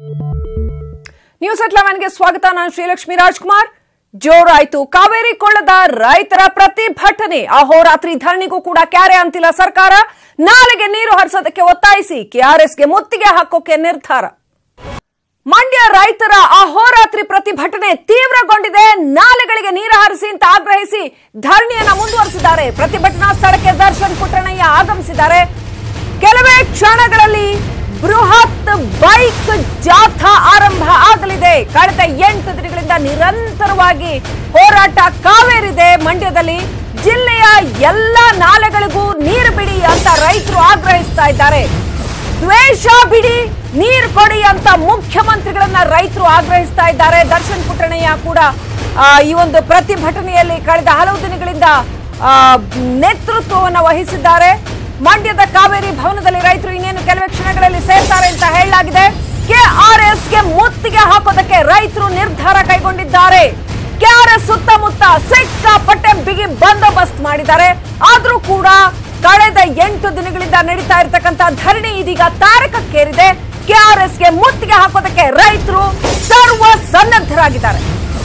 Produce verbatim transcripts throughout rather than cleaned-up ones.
News at eleven ಗೆ ಸ್ವಾಗತ. ನಾನು ಶ್ರೀಲಕ್ಷ್ಮಿ ರಾಜ್ಕುಮಾರ್. ಜೋರಾಯ್ತು ಕಾವೇರಿ ಕೊಳ್ಳದ ರೈತರ ಪ್ರತಿಭಟನೆ. ಅಹೋರಾತ್ರಿ ಧರಣಿಗೂ ಕೂಡ ಕ್ಯಾರೆ ಅಂತಿಲ್ಲ ಸರ್ಕಾರ. ನಾಲೆಗೆ ನೀರು ಹರಿಸೋದಕ್ಕೆ ಒತ್ತಾಯಿಸಿ ಕೆಆರ್ಎಸ್ಗೆ ಮುತ್ತಿಗೆ ಹಾಕೋಕೆ ನಿರ್ಧಾರ. ಮಂಡ್ಯ ರೈತರ ಅಹೋರಾತ್ರಿ ಪ್ರತಿಭಟನೆ ತೀವ್ರಗೊಂಡಿದೆ. ನಾಲೆಗಳಿಗೆ ನೀರು ಹರಿಸಿ ಅಂತ ಆಗ್ರಹಿಸಿ ಧರಣಿಯನ್ನ ಮುಂದುವರೆಸಿದ್ದಾರೆ. ಪ್ರತಿಭಟನಾ ಸ್ಥಳಕ್ಕೆ ದರ್ಶನ್ ಪುಟ್ಟಣ್ಣಯ್ಯ ಆಗಮಿಸಿದ್ದಾರೆ. ಕೆಲವೇ ಕ್ಷಣಗಳಲ್ಲಿ ಬೃಹತ್ ಬೈಕ್ ಜಾಥಾ ಆರಂಭ ಆಗಲಿದೆ. ಕಳೆದ ಎಂಟು ದಿನಗಳಿಂದ ನಿರಂತರವಾಗಿ ಹೋರಾಟ ಕಾವೇರಿದೆ. ಮಂಡ್ಯದಲ್ಲಿ ಜಿಲ್ಲೆಯ ಎಲ್ಲ ನಾಲೆಗಳಿಗೂ ನೀರು ಬಿಡಿ ಅಂತ ರೈತರು ಆಗ್ರಹಿಸ್ತಾ ಇದ್ದಾರೆ. ದ್ವೇಷ ಬಿಡಿ, ನೀರು ಕೊಡಿ ಅಂತ ಮುಖ್ಯಮಂತ್ರಿಗಳನ್ನ ರೈತರು ಆಗ್ರಹಿಸ್ತಾ ಇದ್ದಾರೆ. ದರ್ಶನ್ ಪುಟ್ಟಣ್ಣಯ್ಯ ಕೂಡ ಈ ಒಂದು ಪ್ರತಿಭಟನೆಯಲ್ಲಿ ಕಳೆದ ಹಲವು ದಿನಗಳಿಂದ ನೇತೃತ್ವವನ್ನು ವಹಿಸಿದ್ದಾರೆ. ಮಂಡ್ಯದ ಕಾವೇರಿ ಭವನದಲ್ಲಿ ರೈತರು ಇನ್ನೇನು ಕೆಲವೇ ಕ್ಷಣಗಳಲ್ಲಿ ಸೇರ್ತಾರೆ ಅಂತ ಹೇಳಲಾಗಿದೆ. ಕೆಆರ್ಎಸ್ಗೆ ಮುತ್ತಿಗೆ ಹಾಕೋದಕ್ಕೆ ರೈತರು ನಿರ್ಧಾರ ಕೈಗೊಂಡಿದ್ದಾರೆ. ಕೆಆರ್ಎಸ್ ಸುತ್ತಮುತ್ತ ಸಿಕ್ಕಾಪಟ್ಟೆ ಬಿಗಿ ಬಂದೋಬಸ್ತ್ ಮಾಡಿದ್ದಾರೆ. ಆದ್ರೂ ಕೂಡ ಕಳೆದ ಎಂಟು ದಿನಗಳಿಂದ ನಡೀತಾ ಇರತಕ್ಕಂತ ಧರಣಿ ಇದೀಗ ತಾರಕಕ್ಕೇರಿದೆ. ಕೆಆರ್ಎಸ್ಗೆ ಮುತ್ತಿಗೆ ಹಾಕೋದಕ್ಕೆ ರೈತರು ಸರ್ವ ಸನ್ನದ್ಧರಾಗಿದ್ದಾರೆ.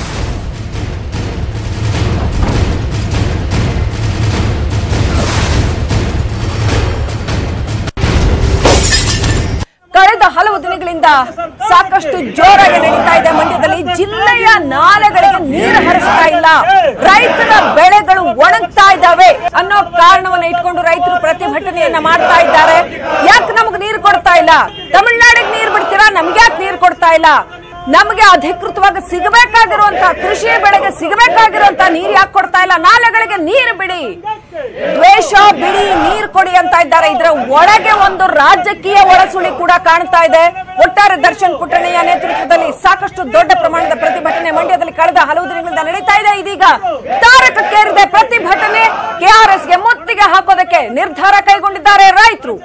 ಕಳೆದ ಹಲವು ದಿನಗಳಿಂದ ಸಾಕಷ್ಟು ಜೋರಾಗಿ ನಡೀತಾ ಇದೆ. ಮಂಡ್ಯದಲ್ಲಿ ಜಿಲ್ಲೆಯ ನಾಲೆಗಳಿಗೆ ನೀರು ಹರಿಸ್ತಾ ಇಲ್ಲ, ರೈತರ ಬೆಳೆಗಳು ಒಣಗ್ತಾ ಇದ್ದಾವೆ ಅನ್ನೋ ಕಾರಣವನ್ನ ಇಟ್ಕೊಂಡು ರೈತರು ಪ್ರತಿಭಟನೆಯನ್ನ ಮಾಡ್ತಾ ಇದ್ದಾರೆ. ಯಾಕೆ ನಮಗೆ ನೀರು ಕೊಡ್ತಾ ಇಲ್ಲ? ತಮಿಳುನಾಡಿಗೆ ನೀರು ಬಿಡ್ತೀರಾ, ನಮ್ಗೆ ಯಾಕೆ ನೀರು ಕೊಡ್ತಾ ಇಲ್ಲ? ನಮಗೆ ಅಧಿಕೃತವಾಗಿ ಸಿಗಬೇಕಾಗಿರುವಂತ ಕೃಷಿ ಬೆಳೆಗೆ ಸಿಗಬೇಕಾಗಿರುವಂತ ನೀರು ಯಾಕೆ ಕೊಡ್ತಾ ಇಲ್ಲ? ನಾಲೆಗಳಿಗೆ ನೀರು ಬಿಡಿ, ದ್ವೇಷ ಬಿಡಿ, ನೀರು ಕೊಡಿ ಅಂತ ಇದ್ದಾರೆ. ಇದರ ಒಳಗೆ ಒಂದು ರಾಜಕೀಯ ಒಳಸುಳಿ ಕೂಡ ಕಾಣ್ತಾ ಇದೆ. ಒಟ್ಟಾರೆ ದರ್ಶನ್ ಪುಟ್ಟಣ್ಣಯ್ಯ ನೇತೃತ್ವದಲ್ಲಿ ಸಾಕಷ್ಟು ದೊಡ್ಡ ಪ್ರಮಾಣದ ಪ್ರತಿಭಟನೆ ಮಂಡ್ಯದಲ್ಲಿ ಕಳೆದ ಹಲವು ದಿನಗಳಿಂದ ನಡೀತಾ ಇದೆ. ಇದೀಗ ತಾರಕಕ್ಕೇರಿದೆ ಪ್ರತಿಭಟನೆ. ಕೆಆರ್ಎಸ್ಗೆ ಮುತ್ತಿಗೆ ಹಾಕೋದಕ್ಕೆ ನಿರ್ಧಾರ ಕೈಗೊಂಡಿದ್ದಾರೆ ರೈತರು.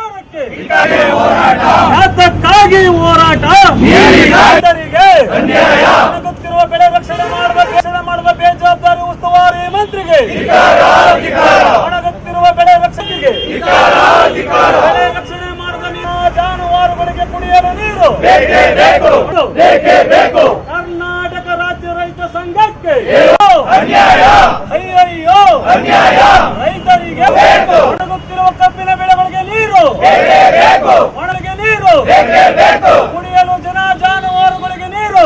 ಹೋರಾಟ ಬೆಳೆ ರಕ್ಷಣೆ ಮಾಡುವ ಬೇಜವಾಬ್ದಾರಿ ಉಸ್ತುವಾರಿ ಮಂತ್ರಿಗೆ, ಒಣಗುತ್ತಿರುವ ಬೆಳೆ ರಕ್ಷಣೆಗೆ, ಬೆಳೆ ರಕ್ಷಣೆ ಮಾಡುವ ಜಾನುವಾರುಗಳಿಗೆ ಕುಡಿಯಲು ನೀರು ಕರ್ನಾಟಕ ರಾಜ್ಯ ರೈತ ಸಂಘಕ್ಕೆ ಅಯ್ಯಯ್ಯೋ ರೈತರಿಗೆ ಒಣಗುತ್ತಿರುವ ಕಬ್ಬಿನ ಬೆಳೆಗಳಿಗೆ ನೀರು, ಒಣಗೆ ನೀರು, ಕುಡಿಯಲು ಜನ ಜಾನುವಾರುಗಳಿಗೆ ನೀರು,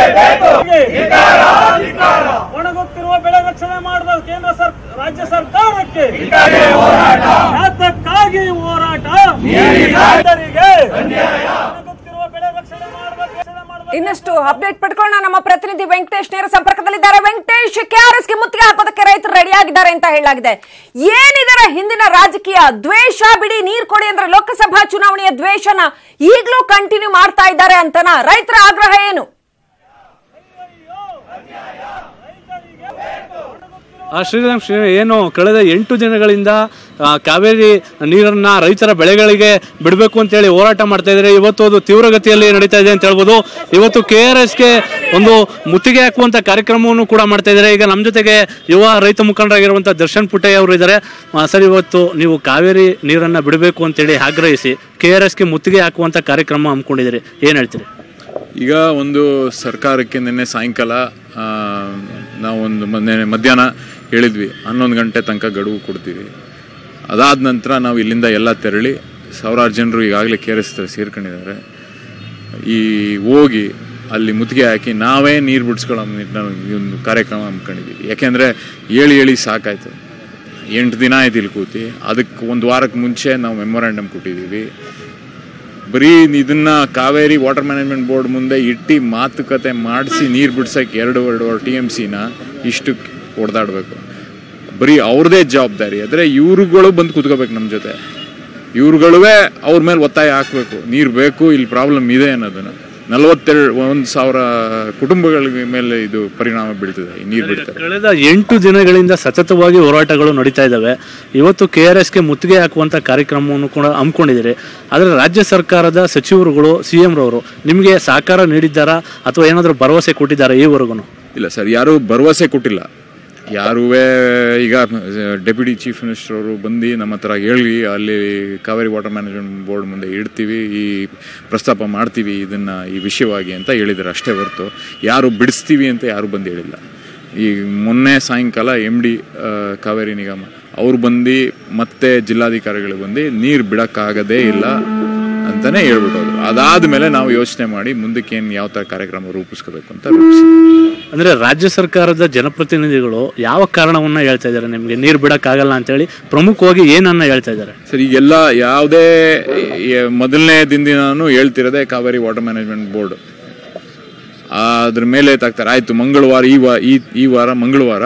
ಒಣಗುತ್ತಿರುವ ಬೆಳೆ ರಕ್ಷಣೆ ಮಾಡುವ ಕೇಂದ್ರ ರಾಜ್ಯ ಸರ್ಕಾರಕ್ಕೆ ಯಾತಕ್ಕಾಗಿ ಹೋರಾಟ? ಇನ್ನಷ್ಟು ಅಪ್ಡೇಟ್ ಪಡ್ಕೊಳ್ಳೋಣ. ನಮ್ಮ ಪ್ರತಿನಿಧಿ ವೆಂಕಟೇಶ್ ನೇರ ಸಂಪರ್ಕದಲ್ಲಿದ್ದಾರೆ. ವೆಂಕಟೇಶ್, ಕೆಆರ್ಎಸ್ಗೆ ಮುತ್ತಿಗೆ ಹಾಕೋದಕ್ಕೆ ರೈತರು ರೆಡಿ ಆಗಿದ್ದಾರೆ ಅಂತ ಹೇಳಲಾಗಿದೆ. ಏನಿದರ ಹಿಂದಿನ ರಾಜಕೀಯ? ದ್ವೇಷ ಬಿಡಿ, ನೀರ್ ಕೊಡಿ ಅಂದ್ರೆ ಲೋಕಸಭಾ ಚುನಾವಣೆಯ ದ್ವೇಷನ ಈಗಲೂ ಕಂಟಿನ್ಯೂ ಮಾಡ್ತಾ ಇದ್ದಾರೆ ಅಂತನಾ? ರೈತರ ಆಗ್ರಹ ಏನು? ಶ್ರೀರಾಮ್ ಶ್ರೀ ಏನು ಕಳೆದ ಎಂಟು ದಿನಗಳಿಂದ ಕಾವೇರಿ ನೀರನ್ನ ರೈತರ ಬೆಳೆಗಳಿಗೆ ಬಿಡಬೇಕು ಅಂತೇಳಿ ಹೋರಾಟ ಮಾಡ್ತಾ ಇದ್ದಾರೆ. ಇವತ್ತು ಅದು ತೀವ್ರಗತಿಯಲ್ಲಿ ನಡೀತಾ ಇದೆ ಅಂತ ಹೇಳ್ಬೋದು. ಇವತ್ತು ಕೆ ಆರ್ ಎಸ್ಗೆ ಒಂದು ಮುತ್ತಿಗೆ ಹಾಕುವಂತ ಕಾರ್ಯಕ್ರಮವನ್ನು ಕೂಡ ಮಾಡ್ತಾ ಇದ್ದಾರೆ. ಈಗ ನಮ್ಮ ಜೊತೆಗೆ ಯುವ ರೈತ ಮುಖಂಡರಾಗಿರುವಂತಹ ದರ್ಶನ್ ಪುಟ್ಟಯ್ಯ ಅವರು ಇದ್ದಾರೆ. ಸರ್, ಇವತ್ತು ನೀವು ಕಾವೇರಿ ನೀರನ್ನ ಬಿಡಬೇಕು ಅಂತೇಳಿ ಆಗ್ರಹಿಸಿ ಕೆ ಆರ್ ಎಸ್ಗೆ ಮುತ್ತಿಗೆ ಹಾಕುವಂತ ಕಾರ್ಯಕ್ರಮ ಹಮ್ಮಿಕೊಂಡಿದ್ದೀರಿ, ಏನ್ ಹೇಳ್ತೀರಿ? ಈಗ ಒಂದು ಸರ್ಕಾರಕ್ಕೆ ನಿನ್ನೆ ಸಾಯಂಕಾಲ ನಾವೊಂದು ಮೊನ್ನೆ ಮಧ್ಯಾಹ್ನ ಹೇಳಿದ್ವಿ ಹನ್ನೊಂದು ಗಂಟೆ ತನಕ ಗಡುವು ಕೊಡ್ತೀವಿ. ಅದಾದ ನಂತರ ನಾವು ಇಲ್ಲಿಂದ ಎಲ್ಲ ತೆರಳಿ ಸಾವಿರಾರು ಜನರು ಈಗಾಗಲೇ ಕೆ ಆರ್ ಎಸ್ ಸೇರ್ಕೊಂಡಿದ್ದಾರೆ. ಈ ಹೋಗಿ ಅಲ್ಲಿ ಮುತ್ತಿಗೆ ಹಾಕಿ ನಾವೇ ನೀರು ಬಿಡಿಸ್ಕೊಳ್ಳೋ ಈ ಒಂದು ಕಾರ್ಯಕ್ರಮ ಹಮ್ಮಿಕೊಂಡಿದ್ದೀವಿ. ಯಾಕೆಂದರೆ ಹೇಳಿ ಹೇಳಿ ಸಾಕಾಯ್ತು. ಎಂಟು ದಿನ ಆಯ್ತು ಇಲ್ಲಿ ಕೂತಿ. ಅದಕ್ಕೆ ಒಂದು ವಾರಕ್ಕೆ ಮುಂಚೆ ನಾವು ಮೆಮೊರಾಂಡಮ್ ಕೊಟ್ಟಿದ್ದೀವಿ. ಬರೀ ಇದನ್ನ ಕಾವೇರಿ ವಾಟರ್ ಮ್ಯಾನೇಜ್ಮೆಂಟ್ ಬೋರ್ಡ್ ಮುಂದೆ ಇಟ್ಟು ಮಾತುಕತೆ ಮಾಡಿಸಿ ನೀರು ಬಿಡ್ಸೋಕ್ಕೆ ಎರಡು ಎರಡೂವರೆ ಟಿ ಎಮ್ ಸಿನ ಇಷ್ಟು ಹೊಡೆದಾಡಬೇಕು. ಬರೀ ಅವ್ರದೇ ಜವಾಬ್ದಾರಿ. ಆದರೆ ಇವ್ರುಗಳು ಬಂದು ಕೂತ್ಕೋಬೇಕು ನಮ್ಮ ಜೊತೆ. ಇವ್ರುಗಳೇ ಅವ್ರ ಮೇಲೆ ಒತ್ತಾಯ ಹಾಕಬೇಕು, ನೀರು ಬೇಕು, ಇಲ್ಲಿ ಪ್ರಾಬ್ಲಮ್ ಇದೆ ಅನ್ನೋದನ್ನು. ನಲವತ್ತೆರಡು ಒಂದು ಸಾವಿರ ಕುಟುಂಬಗಳ ಮೇಲೆ ಇದು ಪರಿಣಾಮ ಬೀಳ್ತದೆ ಈ ನೀರು ಬಿಡ್ತಾರೆ. ಕಳೆದ ಎಂಟು ದಿನಗಳಿಂದ ಸತತವಾಗಿ ಹೋರಾಟಗಳು ನಡೀತಾ ಇದ್ದಾವೆ. ಇವತ್ತು ಕೆ ಆರ್ ಎಸ್ಗೆ ಮುತ್ತಿಗೆ ಹಾಕುವಂತ ಕಾರ್ಯಕ್ರಮವನ್ನು ಕೂಡ ಹಮ್ಮಿಕೊಂಡಿದ್ದೀರಿ. ಆದರೆ ರಾಜ್ಯ ಸರ್ಕಾರದ ಸಚಿವರುಗಳು, ಸಿ ಎಂ ರವರು ನಿಮಗೆ ಸಹಕಾರ ನೀಡಿದ್ದಾರಾ ಅಥವಾ ಏನಾದರೂ ಭರವಸೆ ಕೊಟ್ಟಿದ್ದಾರಾ ಈವರೆಗೂ? ಇಲ್ಲ ಸರ್, ಯಾರೂ ಭರವಸೆ ಕೊಟ್ಟಿಲ್ಲ. ಯಾರೂ ಈಗ ಡೆಪ್ಯೂಟಿ ಚೀಫ್ ಮಿನಿಸ್ಟರ್ ಅವರು ಬಂದು ನಮ್ಮ ಹತ್ರ ಹೇಳಿ ಅಲ್ಲಿ ಕಾವೇರಿ ವಾಟರ್ ಮ್ಯಾನೇಜ್ಮೆಂಟ್ ಬೋರ್ಡ್ ಮುಂದೆ ಇಡ್ತೀವಿ, ಈ ಪ್ರಸ್ತಾಪ ಮಾಡ್ತೀವಿ ಇದನ್ನು ಈ ವಿಷಯವಾಗಿ ಅಂತ ಹೇಳಿದ್ದಾರೆ ಅಷ್ಟೇ ಹೊರತು ಯಾರು ಬಿಡಿಸ್ತೀವಿ ಅಂತ ಯಾರು ಬಂದು ಹೇಳಿಲ್ಲ. ಈ ಮೊನ್ನೆ ಸಾಯಂಕಾಲ ಎಮ್ ಡಿ ಕಾವೇರಿ ನಿಗಮ ಅವ್ರು ಬಂದು ಮತ್ತೆ ಜಿಲ್ಲಾಧಿಕಾರಿಗಳು ಬಂದು ನೀರು ಬಿಡೋಕ್ಕಾಗದೇ ಇಲ್ಲ ಅಂತಲೇ ಹೇಳ್ಬಿಟ್ಟು ಹೋದ್ರು. ಅದಾದಮೇಲೆ ನಾವು ಯೋಚನೆ ಮಾಡಿ ಮುಂದಕ್ಕೆ ಏನು ಯಾವ ಥರ ಕಾರ್ಯಕ್ರಮ ರೂಪಿಸ್ಕೋಬೇಕು ಅಂತ ರೂಪಿಸಿದ್ವಿ. ಅಂದರೆ ರಾಜ್ಯ ಸರ್ಕಾರದ ಜನಪ್ರತಿನಿಧಿಗಳು ಯಾವ ಕಾರಣವನ್ನು ಹೇಳ್ತಾ ಇದ್ದಾರೆ ನಿಮಗೆ ನೀರು ಬಿಡೋಕ್ಕಾಗಲ್ಲ ಅಂತೇಳಿ? ಪ್ರಮುಖವಾಗಿ ಏನನ್ನ ಹೇಳ್ತಾ ಇದ್ದಾರೆ ಸರ್? ಈಗೆಲ್ಲ ಯಾವುದೇ ಮೊದಲನೇ ದಿನದಿನಾನು ಹೇಳ್ತಿರೋದೇ ಕಾವೇರಿ ವಾಟರ್ ಮ್ಯಾನೇಜ್ಮೆಂಟ್ ಬೋರ್ಡ್ ಅದ್ರ ಮೇಲೆ ತಾಕ್ತಾರೆ. ಆಯಿತು, ಮಂಗಳವಾರ ಈ ವಾ ಈ ಈ ವಾರ ಮಂಗಳವಾರ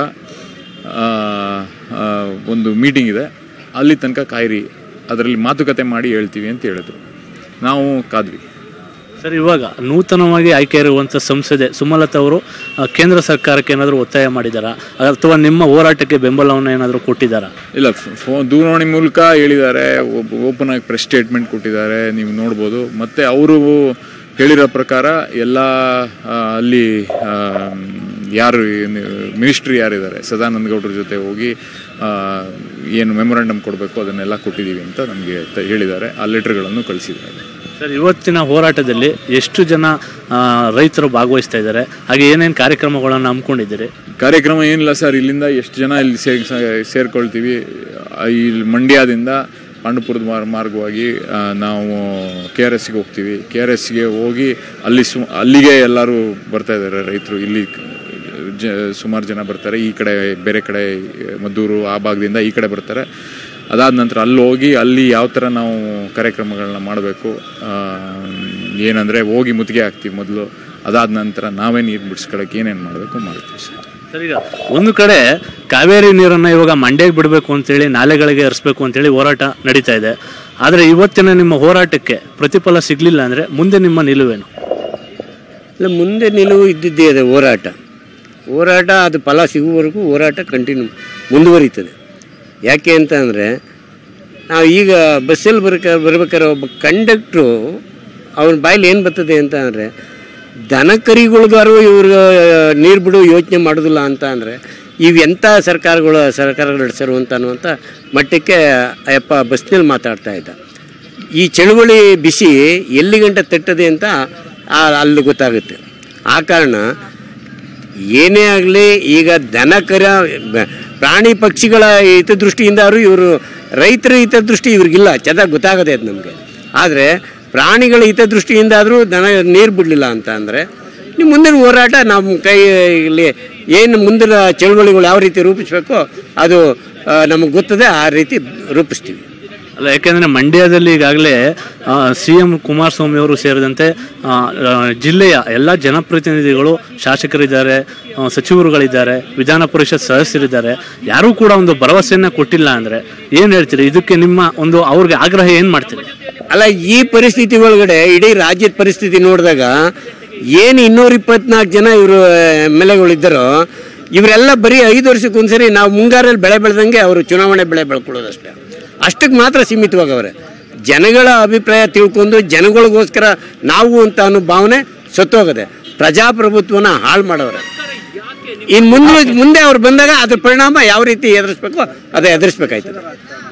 ಒಂದು ಮೀಟಿಂಗ್ ಇದೆ, ಅಲ್ಲಿ ತನಕ ಕಾಯಿರಿ, ಅದರಲ್ಲಿ ಮಾತುಕತೆ ಮಾಡಿ ಹೇಳ್ತೀವಿ ಅಂತ ಹೇಳಿದ್ರು. ನಾವು ಕಾದ್ವಿ. ಸರ್, ಇವಾಗ ನೂತನವಾಗಿ ಆಯ್ಕೆ ಇರುವಂಥ ಸಂಸದೆ ಸುಮಲತಾ ಅವರು ಕೇಂದ್ರ ಸರ್ಕಾರಕ್ಕೆ ಏನಾದರೂ ಒತ್ತಾಯ ಮಾಡಿದಾರಾ ಅಥವಾ ನಿಮ್ಮ ಹೋರಾಟಕ್ಕೆ ಬೆಂಬಲವನ್ನು ಏನಾದರೂ ಕೊಟ್ಟಿದ್ದಾರಾ? ಇಲ್ಲ, ಫೋನ್ ದೂರವಾಣಿ ಮೂಲಕ ಹೇಳಿದ್ದಾರೆ, ಓಪನ್ ಆಗಿ ಪ್ರೆಸ್ ಸ್ಟೇಟ್ಮೆಂಟ್ ಕೊಟ್ಟಿದ್ದಾರೆ, ನೀವು ನೋಡ್ಬೋದು. ಮತ್ತು ಅವರು ಹೇಳಿರೋ ಪ್ರಕಾರ ಎಲ್ಲ ಅಲ್ಲಿ ಯಾರು ಮಿನಿಸ್ಟ್ರಿ ಯಾರಿದ್ದಾರೆ ಸದಾನಂದ ಗೌಡ್ರ ಜೊತೆ ಹೋಗಿ ಏನು ಮೆಮೊರಾಂಡಮ್ ಕೊಡಬೇಕು ಅದನ್ನೆಲ್ಲ ಕೊಟ್ಟಿದ್ದೀವಿ ಅಂತ ನಮಗೆ ಹೇಳಿದ್ದಾರೆ. ಆ ಲೆಟರ್ಗಳನ್ನು ಕಳಿಸಿದ್ದಾರೆ. ಸರ್, ಇವತ್ತಿನ ಹೋರಾಟದಲ್ಲಿ ಎಷ್ಟು ಜನ ರೈತರು ಭಾಗವಹಿಸ್ತಾ ಇದ್ದಾರೆ, ಹಾಗೆ ಏನೇನು ಕಾರ್ಯಕ್ರಮಗಳನ್ನು ಹಮ್ಮಿಕೊಂಡಿದ್ದೀರಿ? ಕಾರ್ಯಕ್ರಮ ಏನಿಲ್ಲ ಸರ್, ಇಲ್ಲಿಂದ ಎಷ್ಟು ಜನ ಇಲ್ಲಿ ಸೇರ್ ಸೇರ್ಕೊಳ್ತೀವಿ. ಇಲ್ಲಿ ಮಂಡ್ಯದಿಂದ ಪಾಂಡುಪುರದ ಮಾರ್ ಮಾರ್ಗವಾಗಿ ನಾವು ಕೆ ಆರ್ ಎಸ್ಗೆ ಹೋಗ್ತೀವಿ. ಕೆ ಆರ್ ಎಸ್ಗೆ ಹೋಗಿ ಅಲ್ಲಿ ಸು ಅಲ್ಲಿಗೆ ಎಲ್ಲರೂ ಬರ್ತಾ ಇದ್ದಾರೆ ರೈತರು. ಇಲ್ಲಿ ಜ ಸುಮಾರು ಜನ ಬರ್ತಾರೆ. ಈ ಕಡೆ ಬೇರೆ ಕಡೆ ಮದ್ದೂರು ಆ ಭಾಗದಿಂದ ಈ ಕಡೆ ಬರ್ತಾರೆ. ಅದಾದ ನಂತರ ಅಲ್ಲಿ ಹೋಗಿ ಅಲ್ಲಿ ಯಾವ ಥರ ನಾವು ಕಾರ್ಯಕ್ರಮಗಳನ್ನ ಮಾಡಬೇಕು, ಏನಂದರೆ ಹೋಗಿ ಮುತ್ತಿಗೆ ಹಾಕ್ತೀವಿ ಮೊದಲು. ಅದಾದ ನಂತರ ನಾವೇ ನೀರು ಬಿಡಿಸ್ಕೊಳ್ಳೋಕೆ ಏನೇನು ಮಾಡಬೇಕು ಮಾಡ್ತೀವಿ ಸರ್. ಸರ್, ಈಗ ಒಂದು ಕಡೆ ಕಾವೇರಿ ನೀರನ್ನು ಇವಾಗ ಮಂಡ್ಯಕ್ಕೆ ಬಿಡಬೇಕು ಅಂತೇಳಿ, ನಾಲೆಗಳಿಗೆ ಹರಿಸ್ಬೇಕು ಅಂತೇಳಿ ಹೋರಾಟ ನಡೀತಾ ಇದೆ. ಆದರೆ ಇವತ್ತಿನ ನಿಮ್ಮ ಹೋರಾಟಕ್ಕೆ ಪ್ರತಿಫಲ ಸಿಗಲಿಲ್ಲ ಅಂದರೆ ಮುಂದೆ ನಿಮ್ಮ ನಿಲುವೇನು? ಇಲ್ಲ, ಮುಂದೆ ನಿಲುವು ಇದ್ದಿದ್ದೇ ಇದೆ. ಹೋರಾಟ ಹೋರಾಟ ಅದು ಫಲ ಸಿಗುವವರೆಗೂ ಹೋರಾಟ ಕಂಟಿನ್ಯೂ ಮುಂದುವರಿತದೆ. ಯಾಕೆ ಅಂತ ಅಂದರೆ, ನಾವು ಈಗ ಬಸ್ಸಲ್ಲಿ ಬರ್ಕ ಬರ್ಬೇಕಾದ್ರೆ ಒಬ್ಬ ಕಂಡಕ್ಟ್ರು ಅವನ ಬಾಯಲ್ಲಿ ಏನು ಬರ್ತದೆ ಅಂತ ಅಂದರೆ, ದನಕರಿಗಳಿಗಾರು ಇವ್ರು ನೀರು ಬಿಡು ಯೋಚನೆ ಮಾಡೋದಿಲ್ಲ ಅಂತ ಅಂದರೆ ಇವೆಂಥ ಸರ್ಕಾರಗಳು ಸರ್ಕಾರಗಳು ನಡೆಸರು ಅಂತ ಅನ್ನುವಂಥ ಮಟ್ಟಕ್ಕೆ ಅಯ್ಯಪ್ಪ ಬಸ್ನಲ್ಲಿ ಮಾತಾಡ್ತಾ ಇದ್ದ. ಈ ಚಳುವಳಿ ಬಿಸಿ ಎಲ್ಲಿ ಗಂಟ ತಟ್ಟದೆ ಅಂತ ಅಲ್ಲಿ ಗೊತ್ತಾಗುತ್ತೆ. ಆ ಕಾರಣ ಏನೇ ಆಗಲಿ, ಈಗ ದನಕರ ಪ್ರಾಣಿ ಪಕ್ಷಿಗಳ ಹಿತದೃಷ್ಟಿಯಿಂದಾದ್ರು ಇವರು ರೈತರ ಹಿತದೃಷ್ಟಿ ಇವ್ರಿಗಿಲ್ಲ, ಚೆನ್ನಾಗಿ ಗೊತ್ತಾಗದೆ ಅದು ನಮಗೆ. ಆದರೆ ಪ್ರಾಣಿಗಳ ಹಿತದೃಷ್ಟಿಯಿಂದಾದರೂ ದನ ನೀರು ಬಿಡಲಿಲ್ಲ ಅಂತ ಅಂದರೆ ನೀವು ಮುಂದಿನ ಹೋರಾಟ ನಮ್ಮ ಕೈಯಲ್ಲಿ ಏನು ಮುಂದಿನ ಚಳುವಳಿಗಳು ಯಾವ ರೀತಿ ರೂಪಿಸಬೇಕೋ ಅದು ನಮಗೆ ಗೊತ್ತದೆ, ಆ ರೀತಿ ರೂಪಿಸ್ತೀವಿ. ಅಲ್ಲ, ಯಾಕೆಂದರೆ ಮಂಡ್ಯದಲ್ಲಿ ಈಗಾಗಲೇ ಸಿ ಎಂ ಕುಮಾರಸ್ವಾಮಿ ಅವರು ಸೇರಿದಂತೆ ಜಿಲ್ಲೆಯ ಎಲ್ಲ ಜನಪ್ರತಿನಿಧಿಗಳು, ಶಾಸಕರಿದ್ದಾರೆ, ಸಚಿವರುಗಳಿದ್ದಾರೆ, ವಿಧಾನ ಪರಿಷತ್ ಸದಸ್ಯರಿದ್ದಾರೆ, ಯಾರೂ ಕೂಡ ಒಂದು ಭರವಸೆಯನ್ನು ಕೊಟ್ಟಿಲ್ಲ ಅಂದರೆ ಏನು ಹೇಳ್ತೀರಿ? ಇದಕ್ಕೆ ನಿಮ್ಮ ಒಂದು ಅವ್ರಿಗೆ ಆಗ್ರಹ ಏನು ಮಾಡ್ತೀರಿ? ಅಲ್ಲ, ಈ ಪರಿಸ್ಥಿತಿ ಒಳಗಡೆ ಇಡೀ ರಾಜ್ಯದ ಪರಿಸ್ಥಿತಿ ನೋಡಿದಾಗ ಏನು ಇನ್ನೂರ ಇಪ್ಪತ್ನಾಲ್ಕು ಜನ ಇವರು ಎಮ್ ಎಲ್ ಎಗಳಿದ್ದಾರೋ ಇವರೆಲ್ಲ ಬರೀ ಐದು ವರ್ಷಕ್ಕೆ ಒಂದ್ಸರಿ ನಾವು ಮುಂಗಾರಲ್ಲಿ ಬೆಳೆ ಬೆಳೆದಂಗೆ ಅವರು ಚುನಾವಣೆ ಬೆಳೆ ಬೆಳ್ಕೊಳ್ಳೋದಷ್ಟೇ, ಅಷ್ಟಕ್ಕೆ ಮಾತ್ರ ಸೀಮಿತವಾಗವ್ರೆ. ಜನಗಳ ಅಭಿಪ್ರಾಯ ತಿಳ್ಕೊಂಡು ಜನಗಳಿಗೋಸ್ಕರ ನಾವು ಅಂತ ಅನ್ನೋ ಭಾವನೆ ಸತ್ತೋಗದೆ, ಪ್ರಜಾಪ್ರಭುತ್ವನ ಹಾಳು ಮಾಡೋರೆ. ಇನ್ನು ಮುಂದೆ ಮುಂದೆ ಅವ್ರು ಬಂದಾಗ ಅದ್ರ ಪರಿಣಾಮ ಯಾವ ರೀತಿ ಎದುರಿಸ್ಬೇಕು ಅದೇ ಎದುರಿಸ್ಬೇಕಾಯ್ತದೆ.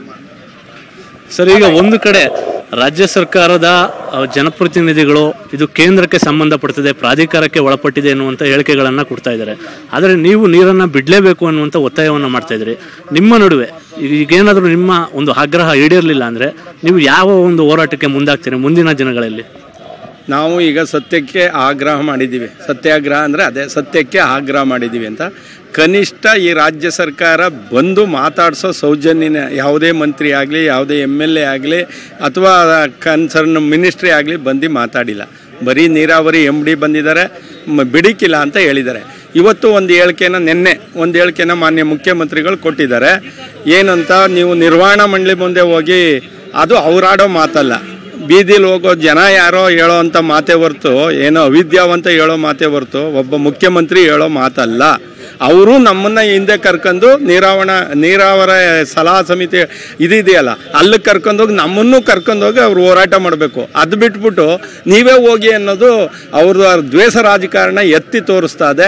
ಸರ್, ಈಗ ಒಂದು ಕಡೆ ರಾಜ್ಯ ಸರ್ಕಾರದ ಜನಪ್ರತಿನಿಧಿಗಳು ಇದು ಕೇಂದ್ರಕ್ಕೆ ಸಂಬಂಧಪಡ್ತದೆ, ಪ್ರಾಧಿಕಾರಕ್ಕೆ ಒಳಪಟ್ಟಿದೆ ಎನ್ನುವಂಥ ಹೇಳಿಕೆಗಳನ್ನು ಕೊಡ್ತಾ ಇದ್ದಾರೆ. ಆದರೆ ನೀವು ನೀರನ್ನು ಬಿಡಲೇಬೇಕು ಅನ್ನುವಂಥ ಒತ್ತಾಯವನ್ನು ಮಾಡ್ತಾ ಇದ್ದೀರಿ. ನಿಮ್ಮ ನಡುವೆ ಈಗೇನಾದರೂ ನಿಮ್ಮ ಒಂದು ಆಗ್ರಹ ಈಡೇರಲಿಲ್ಲ ಅಂದರೆ ನೀವು ಯಾವ ಒಂದು ಹೋರಾಟಕ್ಕೆ ಮುಂದಾಗ್ತೀರಿ ಮುಂದಿನ ದಿನಗಳಲ್ಲಿ? ನಾವು ಈಗ ಸತ್ಯಕ್ಕೆ ಆಗ್ರಹ ಮಾಡಿದ್ದೀವಿ. ಸತ್ಯಾಗ್ರಹ ಅಂದರೆ ಅದೇ ಸತ್ಯಕ್ಕೆ ಆಗ್ರಹ ಮಾಡಿದ್ದೀವಿ ಅಂತ. ಕನಿಷ್ಠ ಈ ರಾಜ್ಯ ಸರ್ಕಾರ ಬಂದು ಮಾತಾಡಿಸೋ ಸೌಜನ್ಯನ ಯಾವುದೇ ಮಂತ್ರಿ ಆಗಲಿ, ಯಾವುದೇ ಎಮ್ ಎಲ್ ಎ ಆಗಲಿ ಅಥವಾ ಕನ್ಸರ್ನ್ ಮಿನಿಸ್ಟ್ರಿ ಆಗಲಿ ಬಂದು ಮಾತಾಡಿಲ್ಲ. ಬರೀ ನೀರಾವರಿ ಎಮ್ ಡಿ ಬಂದಿದ್ದಾರೆ, ಬಿಡಿಕಿಲ್ಲ ಅಂತ ಹೇಳಿದ್ದಾರೆ. ಇವತ್ತು ಒಂದು ಹೇಳಿಕೆನ ನಿನ್ನೆ ಒಂದು ಹೇಳಿಕೆನ ಮಾನ್ಯ ಮುಖ್ಯಮಂತ್ರಿಗಳು ಕೊಟ್ಟಿದ್ದಾರೆ. ಏನಂತ, ನೀವು ನಿರ್ವಹಣಾ ಮಂಡಳಿ ಮುಂದೆ ಹೋಗಿ, ಅದು ಅವರಾಡೋ ಮಾತಲ್ಲ, ಬೀದಿಲಿ ಹೋಗೋ ಜನ ಯಾರೋ ಹೇಳೋ ಅಂಥ ಮಾತೇ ಹೊರ್ತು, ಏನೋ ಅವಿದ್ಯಾವಂತ ಹೇಳೋ ಮಾತೇ ಹೊರ್ತು ಒಬ್ಬ ಮುಖ್ಯಮಂತ್ರಿ ಹೇಳೋ ಮಾತಲ್ಲ. ಅವರು ನಮ್ಮನ್ನು ಹಿಂದೆ ಕರ್ಕೊಂಡು ನೀರಾವಣ ನೀರಾವರ ಸಲಹಾ ಸಮಿತಿ ಇದೆಯಲ್ಲ ಅಲ್ಲಿ ಕರ್ಕೊಂಡೋಗಿ ನಮ್ಮನ್ನು ಕರ್ಕೊಂಡೋಗಿ ಅವ್ರು ಹೋರಾಟ ಮಾಡಬೇಕು. ಅದು ಬಿಟ್ಬಿಟ್ಟು ನೀವೇ ಹೋಗಿ ಅನ್ನೋದು ಅವ್ರದ್ದು ದ್ವೇಷ ರಾಜಕಾರಣ ಎತ್ತಿ ತೋರಿಸ್ತಾ ಇದೆ.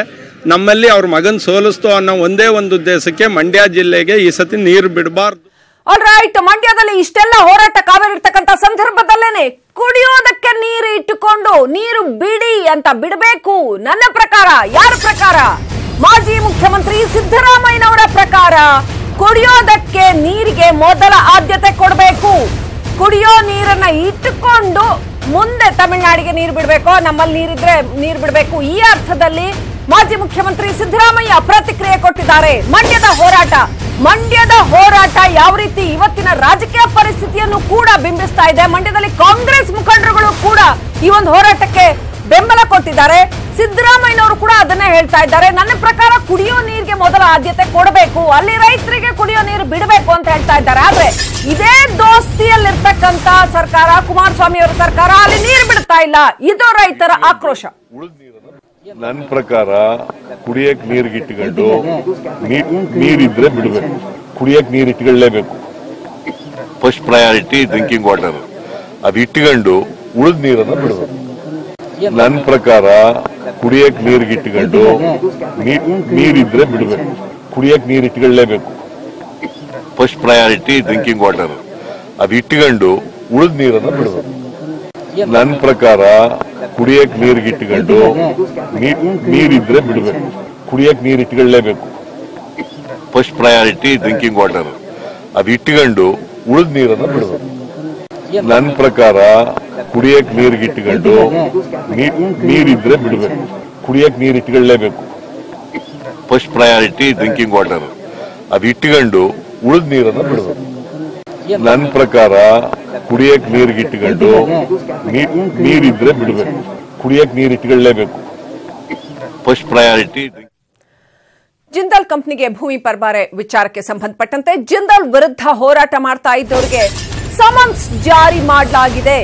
ನಮ್ಮಲ್ಲಿ ಅವ್ರ ಮಗನ್ ಸೋಲಿಸ್ತೋ ಅನ್ನೋ ಒಂದೇ ಒಂದು ಉದ್ದೇಶಕ್ಕೆ ಮಂಡ್ಯ ಜಿಲ್ಲೆಗೆ ಈ ಸತಿ ನೀರು ಬಿಡಬಾರ್ದು. ಆಲ್ ರೈಟ್, ಮಂಡ್ಯದಲ್ಲಿ ಇಷ್ಟೆಲ್ಲ ಹೋರಾಟ ಕಾವೇರಿ ಇರ್ತಕ್ಕಂಥ ಸಂದರ್ಭದಲ್ಲೇನೆ ಕುಡಿಯೋದಕ್ಕೆ ನೀರು ಇಟ್ಟುಕೊಂಡು ನೀರು ಬಿಡಿ ಅಂತ ಬಿಡಬೇಕು. ನನ್ನ ಪ್ರಕಾರ, ಯಾರ ಪ್ರಕಾರ? ಮಾಜಿ ಮುಖ್ಯಮಂತ್ರಿ ಸಿದ್ದರಾಮಯ್ಯನವರ ಪ್ರಕಾರ ಕುಡಿಯೋದಕ್ಕೆ ನೀರಿಗೆ ಮೊದಲ ಆದ್ಯತೆ ಕೊಡಬೇಕು. ಕುಡಿಯೋ ನೀರನ್ನ ಇಟ್ಟುಕೊಂಡು ಮುಂದೆ ತಮಿಳುನಾಡಿಗೆ ನೀರು ಬಿಡಬೇಕು, ನಮ್ಮಲ್ಲಿ ನೀರಿದ್ರೆ ನೀರು ಬಿಡಬೇಕು. ಈ ಅರ್ಥದಲ್ಲಿ ಮಾಜಿ ಮುಖ್ಯಮಂತ್ರಿ ಸಿದ್ದರಾಮಯ್ಯ ಪ್ರತಿಕ್ರಿಯೆ ಕೊಟ್ಟಿದ್ದಾರೆ. ಮಂಡ್ಯದ ಹೋರಾಟ ಮಂಡ್ಯದ ಹೋರಾಟ ಯಾವ ರೀತಿ ಇವತ್ತಿನ ರಾಜಕೀಯ ಪರಿಸ್ಥಿತಿಯನ್ನು ಕೂಡ ಬಿಂಬಿಸ್ತಾ ಇದೆ. ಮಂಡ್ಯದಲ್ಲಿ ಕಾಂಗ್ರೆಸ್ ಮುಖಂಡರುಗಳು ಕೂಡ ಈ ಒಂದು ಹೋರಾಟಕ್ಕೆ ಬೆಂಬಲ ಕೊಟ್ಟಿದ್ದಾರೆ. ಸಿದ್ದರಾಮಯ್ಯನವರು ಕೂಡ ಅದನ್ನೇ ಹೇಳ್ತಾ ಇದ್ದಾರೆ. ನನ್ನ ಪ್ರಕಾರ ಕುಡಿಯೋ ನೀರಿಗೆ ಮೊದಲ ಆದ್ಯತೆ ಕೊಡಬೇಕು, ಅಲ್ಲಿ ರೈತರಿಗೆ ಕುಡಿಯೋ ನೀರು ಬಿಡಬೇಕು ಅಂತ ಹೇಳ್ತಾ ಇದ್ದಾರೆ. ಆದ್ರೆ ಇದೇ ದೋಸ್ತಿಯಲ್ಲಿರ್ತಕ್ಕಂತ ಸರ್ಕಾರ, ಕುಮಾರಸ್ವಾಮಿ ಅವರ ಸರ್ಕಾರ, ಅಲ್ಲಿ ನೀರು ಬಿಡ್ತಾ ಇಲ್ಲ. ಇದು ರೈತರ ಆಕ್ರೋಶ. ನನ್ನ ಪ್ರಕಾರ ಕುಡಿಯಕ್ ನೀರಿಗೆ ಇಟ್ಕೊಂಡು ನೀರಿದ್ರೆ ಬಿಡಬೇಕು, ಕುಡಿಯಕ್ ನೀರು ಇಟ್ಕೊಳ್ಳೇಬೇಕು. ಫಸ್ಟ್ ಪ್ರಯಾರಿಟಿ ಡ್ರಿಂಕಿಂಗ್ ವಾಟರ್, ಅದು ಇಟ್ಕೊಂಡು ಉಳಿದ ನೀರನ್ನ ಬಿಡಬೇಕು. ನನ್ನ ಪ್ರಕಾರ ಕುಡಿಯಕ್ ನೀರಿಗೆ ಇಟ್ಕೊಂಡು ನೀರಿದ್ರೆ ಬಿಡಬೇಕು, ಕುಡಿಯಕ್ ನೀರು ಇಟ್ಕೊಳ್ಳೇಬೇಕು. ಫಸ್ಟ್ ಪ್ರಯಾರಿಟಿ ಡ್ರಿಂಕಿಂಗ್ ವಾಟರ್, ಅದು ಇಟ್ಕೊಂಡು ಉಳಿದ ನೀರನ್ನ ಬಿಡಬೇಕು. ನನ್ನ ಪ್ರಕಾರ ಕುಡಿಯಕ್ ನೀರಿಗೆ ಇಟ್ಕೊಂಡು ನೀರಿದ್ರೆ ಬಿಡಬೇಕು, ಕುಡಿಯಕ್ ನೀರು ಇಟ್ಕೊಳ್ಳೇಬೇಕು. ಫಸ್ಟ್ ಪ್ರಯಾರಿಟಿ ಡ್ರಿಂಕಿಂಗ್ ವಾಟರ್, ಅದು ಇಟ್ಕೊಂಡು ಉಳಿದ ನೀರನ್ನ ಬಿಡಬೇಕು. ನನ್ನ ಪ್ರಕಾರ ಕುಡಿಯಕ್ ನೀರಿಗೆ ಇಟ್ಕೊಂಡು ನೀರಿದ್ರೆ ಬಿಡಬೇಕು, ಕುಡಿಯಕ್ ನೀರು ಇಟ್ಕೊಳ್ಳೇಬೇಕು. ಫಸ್ಟ್ ಪ್ರಯಾರಿಟಿ ಡ್ರಿಂಕಿಂಗ್ ವಾಟರ್, ಅದು ಇಟ್ಕೊಂಡು ಉಳಿದ ನೀರನ್ನ ಬಿಡಬೇಕು. ನನ್ನ ಪ್ರಕಾರ ಕುಡಿಯಕ್ ನೀರಿಗೆ ಇಟ್ಕೊಂಡು ನೀರಿದ್ರೆ ಬಿಡಬೇಕು, ಕುಡಿಯಕ್ ನೀರು ಇಟ್ಕೊಳ್ಳೇಬೇಕು. First priority. ಜಿಂದಾಲ್ ಕಂಪನಿಗೆ ಭೂಮಿ ಪರಬಾರೆ ವಿಚಾರಕ್ಕೆ ಸಂಬಂಧಪಟ್ಟಂತೆ ಜಿಂದಾಲ್ ವಿರುದ್ಧ ಹೋರಾಟ ಮಾಡ್ತಾ ಇದ್ದವರಿಗೆ ಸಮನ್ಸ್ ಜಾರಿ ಮಾಡಲಾಗಿದೆ.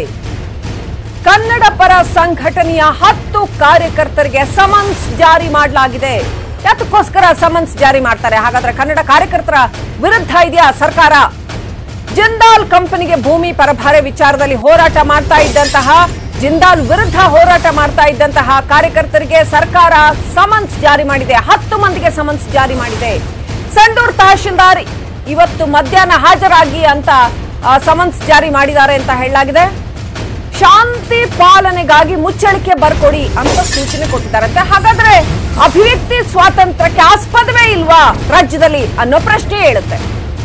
ಕನ್ನಡ ಪರ ಸಂಘಟನೆಯ ಹತ್ತು ಕಾರ್ಯಕರ್ತರಿಗೆ ಸಮನ್ಸ್ ಜಾರಿ ಮಾಡಲಾಗಿದೆ. ಯಾತಕ್ಕೋಸ್ಕರ ಸಮನ್ಸ್ ಜಾರಿ ಮಾಡ್ತಾರೆ? ಹಾಗಾದ್ರೆ ಕನ್ನಡ ಕಾರ್ಯಕರ್ತರ ವಿರುದ್ಧ ಇದೆಯಾ ಸರ್ಕಾರ? ಜಿಂದಾಲ್ ಕಂಪನಿಗೆ ಭೂಮಿ ಪರಭಾರೆ ವಿಚಾರದಲ್ಲಿ ಹೋರಾಟ ಮಾಡ್ತಾ ಇದ್ದಂತಹ, ಜಿಂದಾಲ್ ವಿರುದ್ಧ ಹೋರಾಟ ಮಾಡ್ತಾ ಇದ್ದಂತಹ ಕಾರ್ಯಕರ್ತರಿಗೆ ಸರ್ಕಾರ ಸಮನ್ಸ್ ಜಾರಿ ಮಾಡಿದೆ. ಹತ್ತು ಮಂದಿಗೆ ಸಮನ್ಸ್ ಜಾರಿ ಮಾಡಿದೆ. ಸಂಡೂರು ತಹಶೀಲ್ದಾರ್ ಇವತ್ತು ಮಧ್ಯಾಹ್ನ ಹಾಜರಾಗಿ ಅಂತ ಸಮನ್ಸ್ ಜಾರಿ ಮಾಡಿದ್ದಾರೆ ಅಂತ ಹೇಳಲಾಗಿದೆ. ಶಾಂತಿ ಪಾಲನೆಗಾಗಿ ಮುಚ್ಚಳಿಕೆ ಬರ್ಕೊಡಿ ಅಂತ ಸೂಚನೆ ಕೊಟ್ಟಿದ್ದಾರಂತೆ. ಹಾಗಾದ್ರೆ ಅಭಿವ್ಯಕ್ತಿ ಸ್ವಾತಂತ್ರ್ಯಕ್ಕೆ ಆಸ್ಪದವೇ ಇಲ್ವಾ ರಾಜ್ಯದಲ್ಲಿ ಅನ್ನೋ ಪ್ರಶ್ನೆ ಹೇಳುತ್ತೆ.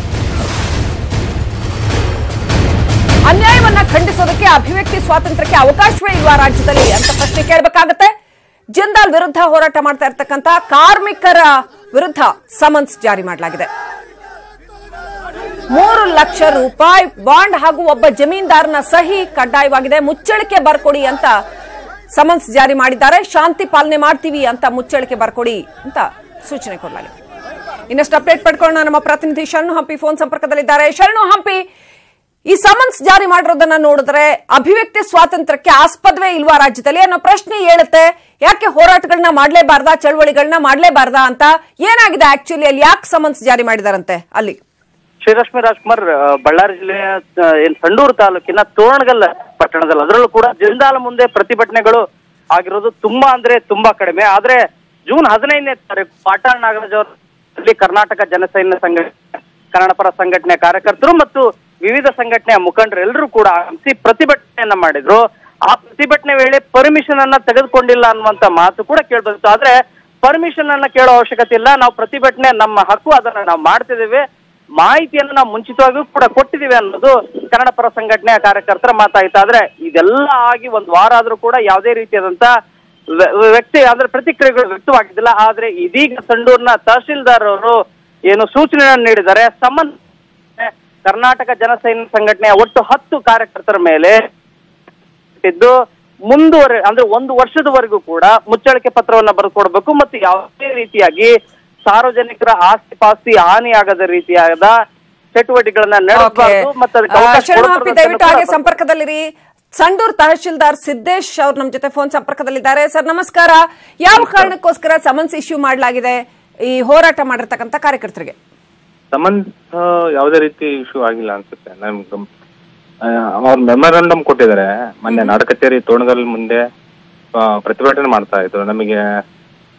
ಅನ್ಯಾಯವನ್ನ ಖಂಡಿಸೋದಕ್ಕೆ, ಅಭಿವ್ಯಕ್ತಿ ಸ್ವಾತಂತ್ರ್ಯಕ್ಕೆ ಅವಕಾಶವೇ ಇಲ್ವಾ ರಾಜ್ಯದಲ್ಲಿ ಅಂತ ಪ್ರಶ್ನೆ ಕೇಳಬೇಕಾಗತ್ತೆ. ಜಿಂದಾಲ್ ವಿರುದ್ಧ ಹೋರಾಟ ಮಾಡ್ತಾ ಇರ್ತಕ್ಕಂಥ ಕಾರ್ಮಿಕರ ವಿರುದ್ಧ ಸಮನ್ಸ್ ಜಾರಿ ಮಾಡಲಾಗಿದೆ. ಮೂರು ಲಕ್ಷ ರೂಪಾಯಿ ಬಾಂಡ್ ಹಾಗೂ ಒಬ್ಬ ಜಮೀನ್ದಾರನ ಸಹಿ ಕಡ್ಡಾಯವಾಗಿದೆ. ಮುಚ್ಚಳಿಕೆ ಬರ್ಕೊಡಿ ಅಂತ ಸಮನ್ಸ್ ಜಾರಿ ಮಾಡಿದ್ದಾರೆ. ಶಾಂತಿ ಪಾಲನೆ ಮಾಡ್ತೀವಿ ಅಂತ ಮುಚ್ಚಳಿಕೆ ಬರ್ಕೊಡಿ ಅಂತ ಸೂಚನೆ ಕೊಡಲಾಗಿದೆ. ಇನ್ನಷ್ಟು ಅಪ್ಡೇಟ್ ಪಡ್ಕೊಳ್ಳೋಣ. ನಮ್ಮ ಪ್ರತಿನಿಧಿ ಶರಣು ಹಂಪಿ ಫೋನ್ ಸಂಪರ್ಕದಲ್ಲಿದ್ದಾರೆ. ಶರಣು ಹಂಪಿ, ಈ ಸಮನ್ಸ್ ಜಾರಿ ಮಾಡಿರೋದನ್ನ ನೋಡಿದ್ರೆ ಅಭಿವ್ಯಕ್ತಿ ಸ್ವಾತಂತ್ರ್ಯಕ್ಕೆ ಆಸ್ಪದವೇ ಇಲ್ವಾ ರಾಜ್ಯದಲ್ಲಿ ಅನ್ನೋ ಪ್ರಶ್ನೆ ಹೇಳುತ್ತೆ. ಯಾಕೆ ಹೋರಾಟಗಳನ್ನ ಮಾಡಲೇಬಾರ್ದಾ, ಚಳವಳಿಗಳನ್ನ ಮಾಡಲೇಬಾರ್ದಾ ಅಂತ? ಏನಾಗಿದೆ ಆಕ್ಚುಲಿ ಅಲ್ಲಿ? ಯಾಕೆ ಸಮನ್ಸ್ ಜಾರಿ ಮಾಡಿದಾರಂತೆ ಅಲ್ಲಿ? ಶ್ರೀಲಕ್ಷ್ಮಿ ರಾಜ್ಕುಮಾರ್, ಬಳ್ಳಾರಿ ಜಿಲ್ಲೆಯ ಏನ್ ಸಂಡೂರು ತಾಲೂಕಿನ ತೋರಣಗಲ್ ಪಟ್ಟಣದಲ್ಲಿ, ಅದರಲ್ಲೂ ಕೂಡ ಜಿಂದಾಲ್ ಮುಂದೆ ಪ್ರತಿಭಟನೆಗಳು ಆಗಿರೋದು ತುಂಬಾ ಅಂದ್ರೆ ತುಂಬಾ ಕಡಿಮೆ. ಆದ್ರೆ ಜೂನ್ ಹದಿನೈದನೇ ತಾರೀಕು ಪಾಟಾಳ್ ನಾಗರಾಜ್ ಅವರಲ್ಲಿ ಕರ್ನಾಟಕ ಜನಸೈನ್ಯ ಸಂಘಟನೆ, ಕನ್ನಡ ಪರ ಸಂಘಟನೆ ಕಾರ್ಯಕರ್ತರು ಮತ್ತು ವಿವಿಧ ಸಂಘಟನೆಯ ಮುಖಂಡರು ಎಲ್ಲರೂ ಕೂಡ ಆಗಮಿಸಿ ಪ್ರತಿಭಟನೆಯನ್ನ ಮಾಡಿದ್ರು. ಆ ಪ್ರತಿಭಟನೆ ವೇಳೆ ಪರ್ಮಿಷನ್ ಅನ್ನ ತೆಗೆದುಕೊಂಡಿಲ್ಲ ಅನ್ನುವಂತ ಮಾತು ಕೂಡ ಕೇಳ್ಬಂತು. ಆದ್ರೆ ಪರ್ಮಿಷನ್ ಅನ್ನ ಕೇಳೋ ಅವಶ್ಯಕತೆ ಇಲ್ಲ, ನಾವು ಪ್ರತಿಭಟನೆ ನಮ್ಮ ಹಕ್ಕು, ಅದನ್ನ ನಾವು ಮಾಡ್ತಿದ್ದೇವೆ, ಮಾಹಿತಿಯನ್ನು ನಾವು ಮುಂಚಿತವಾಗಿಯೂ ಕೂಡ ಕೊಟ್ಟಿದ್ದೀವಿ ಅನ್ನೋದು ಕನ್ನಡ ಪರ ಸಂಘಟನೆಯ ಕಾರ್ಯಕರ್ತರ ಮಾತಾಯ್ತು. ಆದ್ರೆ ಇದೆಲ್ಲ ಆಗಿ ಒಂದ್ ವಾರ ಆದ್ರೂ ಕೂಡ ಯಾವುದೇ ರೀತಿಯಾದಂತ ವ್ಯಕ್ತಿ ಅಂದ್ರೆ ಪ್ರತಿಕ್ರಿಯೆಗಳು ವ್ಯಕ್ತವಾಗಿದ್ದಿಲ್ಲ. ಆದ್ರೆ ಇದೀಗ ಸಂಡೂರಿನ ತಹಶೀಲ್ದಾರ್ ಅವರು ಏನು ಸೂಚನೆಯನ್ನು ನೀಡಿದ್ದಾರೆ. ಸಂಬಂಧ ಕರ್ನಾಟಕ ಜನಸೈನ್ಯ ಸಂಘಟನೆಯ ಒಟ್ಟು ಹತ್ತು ಕಾರ್ಯಕರ್ತರ ಮೇಲೆ ಇದ್ದು ಮುಂದುವರೆ ಅಂದ್ರೆ ಒಂದು ವರ್ಷದವರೆಗೂ ಕೂಡ ಮುಚ್ಚಳಿಕೆ ಪತ್ರವನ್ನ ಬರೆದುಕೊಡ್ಬೇಕು ಮತ್ತು ಯಾವುದೇ ರೀತಿಯಾಗಿ ಸಾರ್ವಜನಿಕರ ಆಸ್ತಿ ಪಾಸ್ತಿ ಹಾನಿಯಾಗದ ರೀತಿಯಾದ ಚಟುವಟಿಕೆಗಳನ್ನ ನಡೆಸಬಾರದು ಮತ್ತು ದಯವಿಟ್ಟು ಹಾಗೆ ಸಂಪರ್ಕದಲ್ಲಿರಿ. ಸಂಡೂರು ತಹಶೀಲ್ದಾರ್ ಸಿದ್ದೇಶ್ ಅವ್ರು ನಮ್ಮ ಜೊತೆ ಫೋನ್ ಸಂಪರ್ಕದಲ್ಲಿದ್ದಾರೆ. ಸರ್ ನಮಸ್ಕಾರ. ಯಾವ ಕಾರಣಕ್ಕೋಸ್ಕರ ಸಮನ್ಸ್ ಇಶ್ಯೂ ಮಾಡಲಾಗಿದೆ ಈ ಹೋರಾಟ ಮಾಡಿರ್ತಕ್ಕಂಥ ಕಾರ್ಯಕರ್ತರಿಗೆ? ಸಮನ್ಸ್ ಯಾವುದೇ ರೀತಿ ಇಶ್ಯೂ ಆಗಿಲ್ಲ ಅನ್ಸುತ್ತೆ. ನಮ್ಗೆ ಅವ್ರ ಮೆಮೊರಂಡಮ್ ಕೊಟ್ಟಿದ್ದಾರೆ. ಮೊನ್ನೆ ನಾಡ ಕಚೇರಿ ತೋರಣಗಲ್ ಮುಂದೆ ಪ್ರತಿಭಟನೆ ಮಾಡ್ತಾ ಇದ್ರು. ನಮಗೆ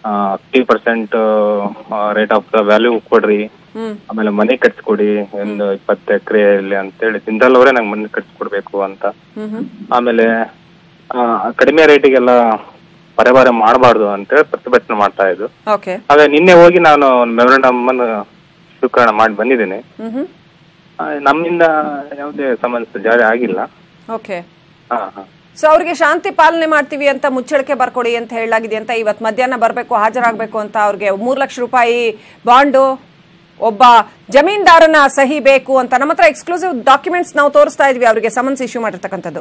fifty percent rate of the value ಕೊಡ್ರಿ, ಆಮೇಲೆ ಮನೆ ಕಟ್ಸ್ಕೊಡಿ ಒಂದು ಇಪ್ಪತ್ತು ಎಕರೆಯಲ್ಲಿ ಅಂತೇಳಿ ಜಿಂದಾಲ್ ಅವರೇ ನಂಗೆ ಮನೆ ಕಟ್ಸ್ಕೊಡ್ಬೇಕು ಅಂತ. ಆಮೇಲೆ ಕಡಿಮೆ ರೇಟಿಗೆಲ್ಲ ಪರಭಾರ ಮಾಡಬಾರ್ದು ಅಂತೇಳಿ ಪ್ರತಿಭಟನೆ ಮಾಡ್ತಾ ಇದ್ದು. ಹಾಗೆ ನಿನ್ನೆ ಹೋಗಿ ನಾನು ಮೆಮೊರಂಡಮ್ ಅನ್ನು ಸ್ವೀಕರಣ ಮಾಡಿ ಬಂದಿದ್ದೇನೆ. ನಮ್ಮಿಂದ ಯಾವುದೇ ಸಮಸ್ಯೆ ಜಾರಿ ಆಗಿಲ್ಲ. ಹಾ ಹಾ ಸೊ ಅವ್ರಿಗೆ ಶಾಂತಿ ಪಾಲನೆ ಮಾಡ್ತೀವಿ ಅಂತ ಮುಚ್ಚಳಿಕೆ ಬರ್ಕೊಡಿ ಅಂತ ಹೇಳಲಾಗಿದೆ ಅಂತ. ಇವತ್ತು ಮಧ್ಯಾಹ್ನ ಬರಬೇಕು, ಹಾಜರಾಗಬೇಕು ಅಂತ. ಅವ್ರಿಗೆ ಮೂರು ಲಕ್ಷ ರೂಪಾಯಿ ಬಾಂಡು, ಒಬ್ಬ ಜಮೀನ್ದಾರನ ಸಹಿ ಬೇಕು ಅಂತ. ನಮ್ಮ ಹತ್ರ ಎಕ್ಸ್ಕ್ಲೂಸಿವ್ ಡಾಕ್ಯುಮೆಂಟ್ಸ್ ನಾವು ತೋರಿಸ್ತಾ ಇದ್ವಿ ಅವ್ರಿಗೆ ಸಮನ್ಸ್ ಇಶ್ಯೂ ಮಾಡಿರ್ತಕ್ಕಂಥದ್ದು.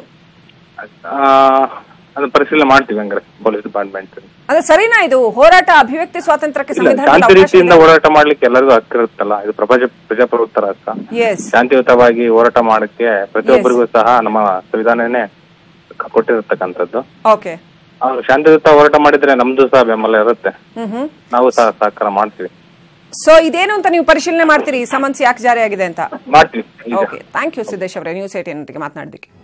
ಪರಿಶೀಲನೆ ಮಾಡ್ತೀವಿ ಹಂಗಾರೆ ಪೊಲೀಸ್ ಡಿಪಾರ್ಟ್ಮೆಂಟ್. ಅದೇ ಸರಿನಾ? ಇದು ಹೋರಾಟ ಅಭಿವ್ಯಕ್ತಿ ಸ್ವಾತಂತ್ರ್ಯಕ್ಕೆ ಶಾಂತಿ ರೀತಿಯಿಂದ ಹೋರಾಟ ಮಾಡ್ಲಿಕ್ಕೆ ಎಲ್ಲರಿಗೂ ಹಕ್ಕಿರುತ್ತಲ್ಲ. ಇದು ಪ್ರಪಂಚ ಪ್ರಜಾಪ್ರಭುತ್ವ ರಾಷ್ಟ್ರ. ಶಾಂತಿಯುತವಾಗಿ ಹೋರಾಟ ಮಾಡಕ್ಕೆ ಪ್ರತಿಯೊಬ್ಬರಿಗೂ ಸಹ ನಮ್ಮ ಸಂವಿಧಾನನೇ ಕೊಟ್ಟಿರತಕ್ಕಂಥದ್ದು. ಅವ್ರು ಶಾಂತಿಯುತ ಹೋರಾಟ ಮಾಡಿದ್ರೆ ನಮ್ದು ಸಹ ಬೆಂಬಲ ಇರುತ್ತೆ, ನಾವು ಸಹ ಸಹಕಾರ ಮಾಡ್ತೀವಿ. ಸೊ ಇದೇನು ಅಂತ ನೀವು ಪರಿಶೀಲನೆ ಮಾಡ್ತೀರಿ, ಸಮನ್ಸ್ ಯಾಕೆ ಜಾರಿ ಆಗಿದೆ ಅಂತ? ಮಾಡ್ತೀವಿ. ಓಕೆ, ಥ್ಯಾಂಕ್ ಯು ಸಿದ್ದೇಶ್ ಅವರೇ, ನ್ಯೂಸ್ ಏಟೀನ್ ಒಟ್ಟಿಗೆ ಮಾತನಾಡೋದಕ್ಕೆ.